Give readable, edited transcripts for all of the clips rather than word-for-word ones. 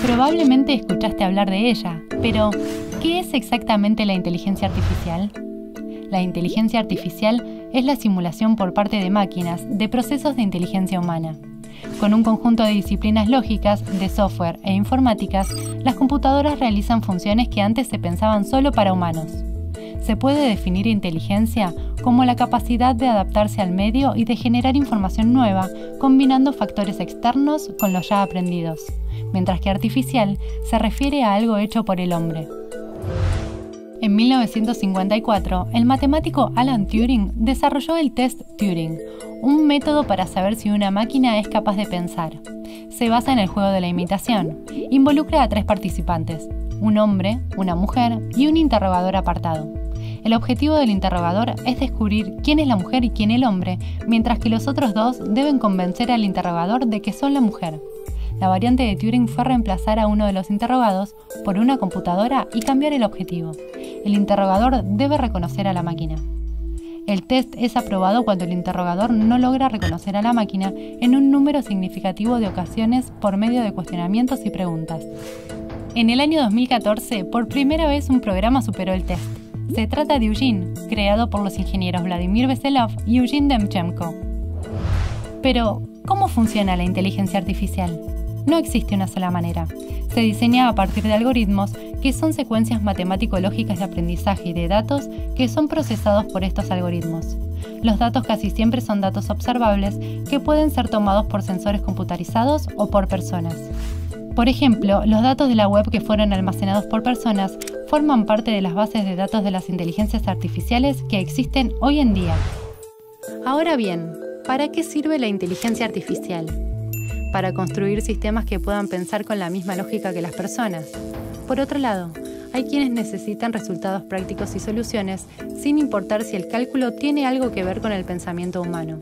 Probablemente escuchaste hablar de ella, pero ¿qué es exactamente la inteligencia artificial? La inteligencia artificial es la simulación por parte de máquinas de procesos de inteligencia humana. Con un conjunto de disciplinas lógicas, de software e informáticas, las computadoras realizan funciones que antes se pensaban solo para humanos. Se puede definir inteligencia como la capacidad de adaptarse al medio y de generar información nueva, combinando factores externos con los ya aprendidos, mientras que artificial se refiere a algo hecho por el hombre. En 1954, el matemático Alan Turing desarrolló el test Turing, un método para saber si una máquina es capaz de pensar. Se basa en el juego de la imitación. Involucra a 3 participantes, un hombre, una mujer y un interrogador apartado. El objetivo del interrogador es descubrir quién es la mujer y quién el hombre, mientras que los otros 2 deben convencer al interrogador de que son la mujer. La variante de Turing fue reemplazar a uno de los interrogados por una computadora y cambiar el objetivo. El interrogador debe reconocer a la máquina. El test es aprobado cuando el interrogador no logra reconocer a la máquina en un número significativo de ocasiones por medio de cuestionamientos y preguntas. En el año 2014, por primera vez un programa superó el test. Se trata de Eugene, creado por los ingenieros Vladimir Veselov y Eugene Demchenko. Pero, ¿cómo funciona la inteligencia artificial? No existe una sola manera. Se diseña a partir de algoritmos que son secuencias matemático-lógicas de aprendizaje y de datos que son procesados por estos algoritmos. Los datos casi siempre son datos observables que pueden ser tomados por sensores computarizados o por personas. Por ejemplo, los datos de la web que fueron almacenados por personas forman parte de las bases de datos de las inteligencias artificiales que existen hoy en día. Ahora bien, ¿para qué sirve la inteligencia artificial? Para construir sistemas que puedan pensar con la misma lógica que las personas. Por otro lado, hay quienes necesitan resultados prácticos y soluciones sin importar si el cálculo tiene algo que ver con el pensamiento humano.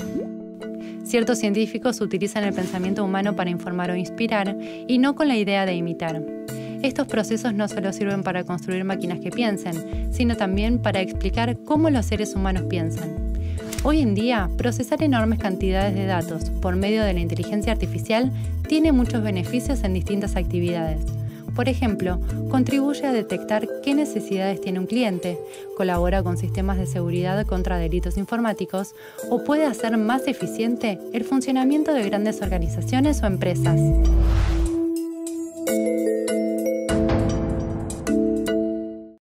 Ciertos científicos utilizan el pensamiento humano para informar o inspirar y no con la idea de imitar. Estos procesos no solo sirven para construir máquinas que piensen, sino también para explicar cómo los seres humanos piensan. Hoy en día, procesar enormes cantidades de datos por medio de la inteligencia artificial tiene muchos beneficios en distintas actividades. Por ejemplo, contribuye a detectar qué necesidades tiene un cliente, colabora con sistemas de seguridad contra delitos informáticos o puede hacer más eficiente el funcionamiento de grandes organizaciones o empresas.